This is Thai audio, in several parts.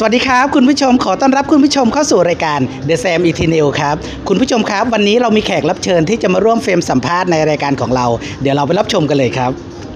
วัสดีครับคุณผู้ชมขอต้อนรับคุณผู้ชมเข้าสู่รายการ The Sam Eternal ครับคุณผู้ชมครับวันนี้เรามีแขกรับเชิญที่จะมาร่วมเฟรมสัมภาษณ์ในรายการของเราเดี๋ยวเราไปรับชมกันเลยครับ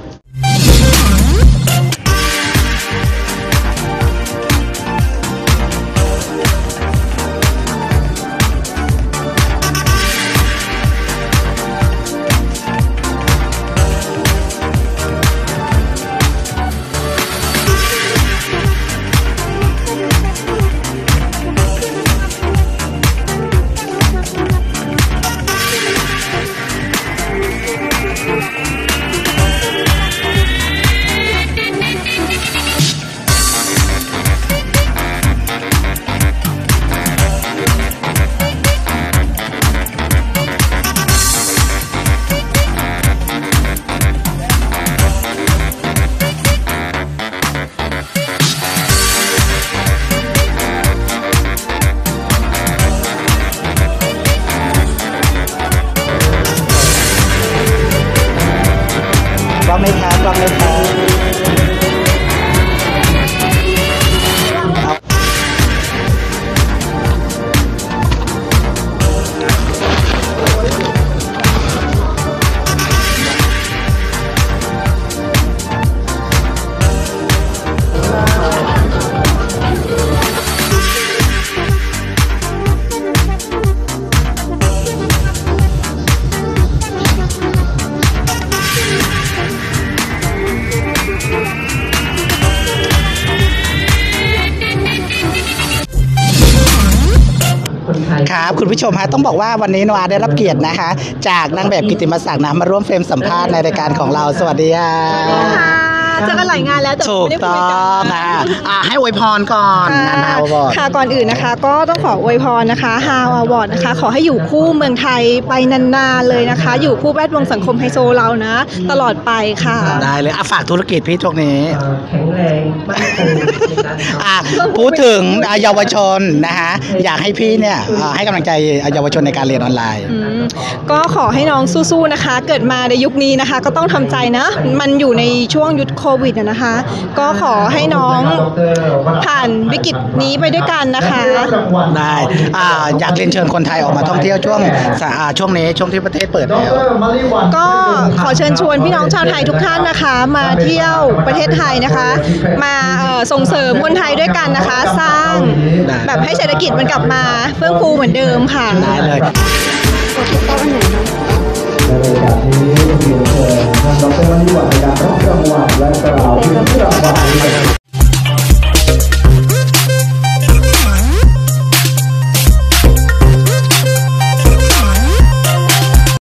พร้อมไหมครับพร้อมไหมครับครับคุณผู้ชมฮะต้องบอกว่าวันนี้โนอาได้รับเกียรตินะคะจากนางแบบกิตติมศักดิ์นะมาร่วมเฟรมสัมภาษณ์ในรายการของเราสวัสดีค่ะเจอกันหลายงานแล้วแต่ถูกต้องนะให้อวยพรก่อนฮาวอร์ดค่ะก่อนอื่นนะคะก็ต้องขออวยพรนะคะฮาวอร์ดนะคะขอให้อยู่คู่เมืองไทยไปนานๆเลยนะคะอยู่คู่แวดวงสังคมไฮโซเรานะตลอดไปค่ะได้เลยฝากธุรกิจพี่ช่วงนี้แข็งแรงพูดถึงเยาวชนนะคะอยากให้พี่เนี่ยให้กำลังใจเยาวชนในการเรียนออนไลน์ก็ขอให้น้องสู้ๆนะคะเกิดมาในยุคนี้นะคะก็ต้องทำใจนะมันอยู่ในช่วงยุคโควิดนะคะก็ขอให้น้องผ่านวิกฤตนี้ไปด้วยกันนะคะได้อยากเรียนเชิญคนไทยออกมาท่องเที่ยวช่วงนี้ช่วงที่ประเทศเปิดแล้วก็ขอเชิญชวนพี่น้องชาวไทยทุกท่านนะคะมาเที่ยวประเทศไทยนะคะมาส่งเสริมคนไทยด้วยกันนะคะสร้างแบบให้เศรษฐกิจมันกลับมาเฟื่องฟูเหมือนเดิมค่ะได้เลย